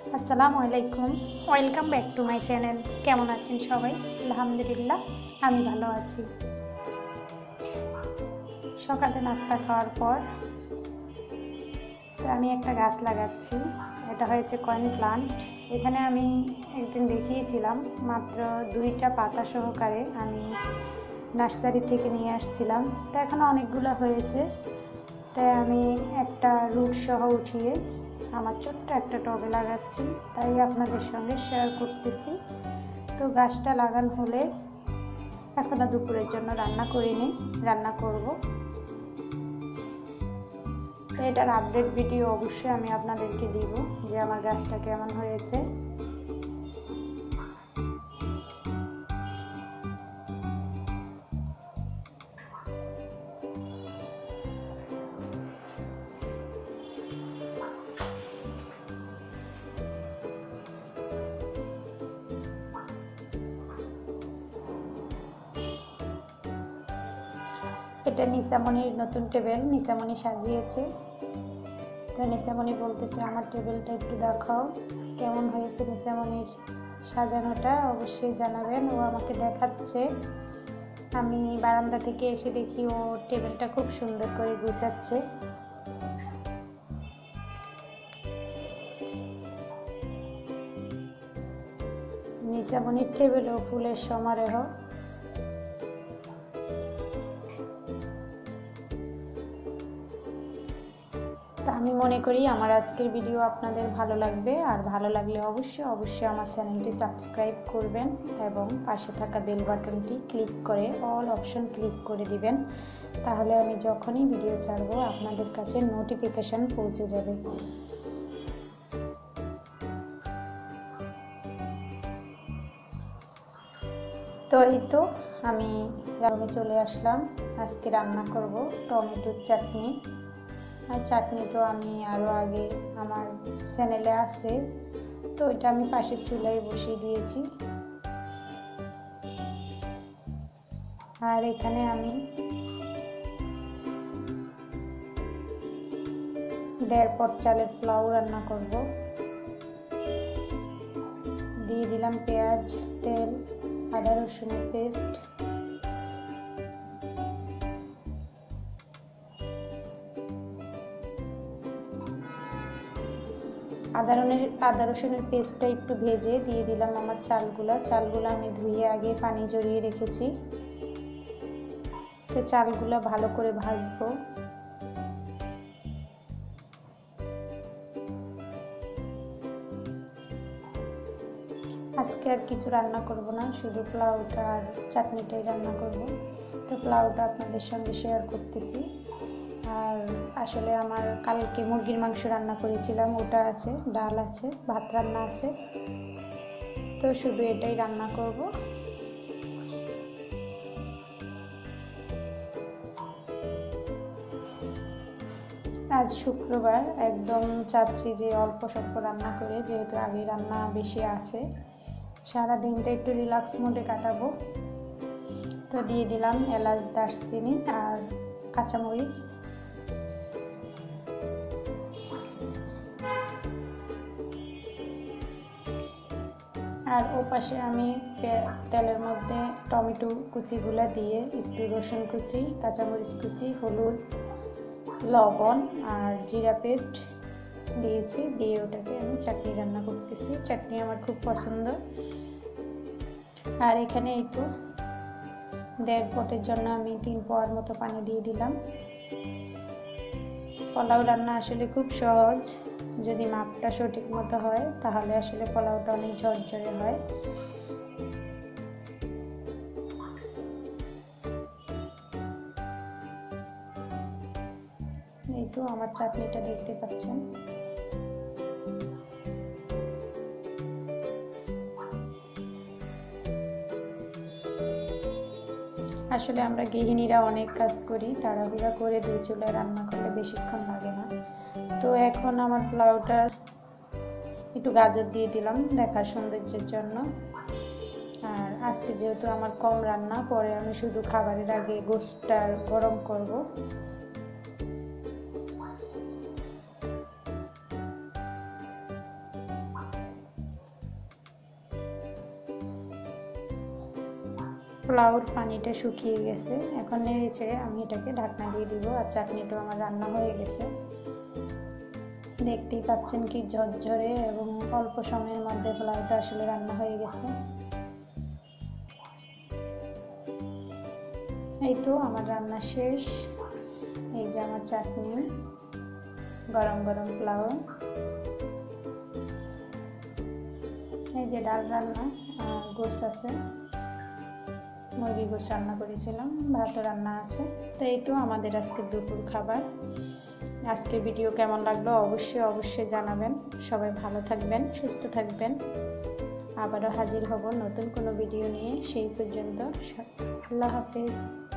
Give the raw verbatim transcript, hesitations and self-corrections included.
আসসালামু আলাইকুম, welcome back to my channel. কেমন আছেন সবাই? আলহামদুলিল্লাহ, আমি ভালো আছি। সকালে নাস্তা খাওয়ার পর আমি একটা গাছ লাগাচ্ছি। এটা হয়েছে কয়েন প্লান্ট। এখানে আমি একদিন দেখিয়েছিলাম, মাত্র দুইটা পাতা সহকারে আমি নার্সারি থেকে নিয়ে আসছিলাম। তো এখন অনেকগুলো হয়েছে, তাই আমি একটা রুট সহ উঠিয়ে আমার ছোট্ট একটা টবে লাগাচ্ছি, তাই আপনাদের সঙ্গে শেয়ার করতেছি। তো গাছটা লাগানো হলে এখনও দুপুরের জন্য রান্না করিনি, রান্না করব। তো এটার আপডেট ভিডিও অবশ্যই আমি আপনাদেরকে দিব যে আমার গাছটা কেমন হয়েছে। এটা নিসামনির নতুন টেবিল, নিসামনি সাজিয়েছে। তো নিসামনি বলতেছে আমার টেবিলটা একটু দেখাও, কেমন হয়েছে নিসামনির সাজানোটা অবশ্যই জানাবেন। ও আমাকে দেখাচ্ছে, আমি বারান্দা থেকে এসে দেখি ও টেবিলটা খুব সুন্দর করে গুছাচ্ছে। নিসামনির টেবিল ও ফুলের সমারোহ। তা আমি মনে করি আমার আজকের ভিডিও আপনাদের ভালো লাগবে, আর ভালো লাগলে অবশ্যই অবশ্যই আমার চ্যানেলটি সাবস্ক্রাইব করবেন এবং পাশে থাকা বেল বাটনটি ক্লিক করে অল অপশন ক্লিক করে দিবেন। তাহলে আমি যখনই ভিডিও ছাড়বো আপনাদের কাছে নোটিফিকেশন পৌঁছে যাবে। তো এই তো আমি রান্নায় চলে আসলাম। আজকে রান্না করব টমেটোর চাটনি। আর চাটনি তো আমি আরও আগে আমার চ্যানেলে আছে, তো এটা আমি পাশের চুলায় বসিয়ে দিয়েছি। আর এখানে আমি দেড় পট চালের পোলাও রান্না করব। দিয়ে দিলাম পেঁয়াজ, তেল, আদা রসুনের পেস্ট। আদা রসুনের আদা রসুনের পেস্টটা একটু ভেজে দিয়ে দিলাম আমার চালগুলা। চালগুলো আমি ধুয়ে আগে পানি জড়িয়ে রেখেছি। তো চালগুলো ভালো করে ভাজবো। আজকে আর কিছু রান্না করব না, শুধু পোলাওটা আর চাটনিটাই রান্না করব। তো পোলাওটা আপনাদের সঙ্গে শেয়ার করতেছি। আর আসলে আমার কালকে মুরগির মাংস রান্না করেছিলাম, ওটা আছে, ডাল আছে, ভাত রান্না আছে। তো শুধু এটাই রান্না করব। আজ শুক্রবার, একদম চাচ্ছি যে অল্প স্বল্প রান্না করে, যেহেতু আগে রান্না বেশি আছে, সারা দিনটা একটু রিল্যাক্স মোডে কাটাবো। তো দিয়ে দিলাম এলাচ, দারচিনি আর কাঁচামরিচ। আর ও পাশে আমি তেলের মধ্যে টমেটো কুচিগুলা দিয়ে একটু রসুন কুচি, কাঁচামরিচ কুচি, হলুদ, লবণ আর জিরা পেস্ট দিয়েছি। দিয়ে ওটাকে আমি চাটনি রান্না করতেছি। চাটনি আমার খুব পছন্দ। আর এখানে এই তো দেড় পটের জন্য আমি তিন পোয়ার মতো পানি দিয়ে দিলাম। পোলাও রান্না আসলে খুব সহজ, যদি মাপটা সঠিক মতো হয় তাহলে আসলে পোলাওটা অনেক ঝরঝরে হয়। এই তো আমার চাটনিটা দেখতে পাচ্ছেন। আসলে আমরা গৃহিণীরা অনেক কাজ করি, তাড়াহুড়া করে দুই চুলায় রান্না করলে বেশিক্ষণ লাগে না। তো এখন আমার পোলাওটার একটু গাজর দিয়ে দিলাম দেখার সৌন্দর্যের জন্য। আর আজকে যেহেতু আমার কম রান্না, পরে আমি শুধু খাবারের আগে গোশতটা গরম করব। পোলাওর পানিটা শুকিয়ে গেছে, এখন নেড়ে ছেড়ে আমি এটাকে ঢাকনা দিয়ে দিব। আর চাটনিটাও আমার রান্না হয়ে গেছে, দেখতেই পাচ্ছেন কি ঝরঝরে এবং অল্প সময়ের মধ্যে পোলাওটা আসলে রান্না হয়ে গেছে। এই তো আমার রান্না শেষ। এই যে আমার চাটনি, গরম গরম পোলাও, এই যে ডাল রান্না, গোস আছে, মুরগি গোস রান্না করেছিলাম, ভাতও রান্না আছে। তো এই তো আমাদের আজকের দুপুর খাবার। আজকের ভিডিও কেমন লাগলো অবশ্যই অবশ্যই জানাবেন। সবাই ভালো থাকবেন, সুস্থ থাকবেন। আবারও হাজির হব নতুন কোনো ভিডিও নিয়ে। সেই পর্যন্ত আল্লাহ হাফেজ।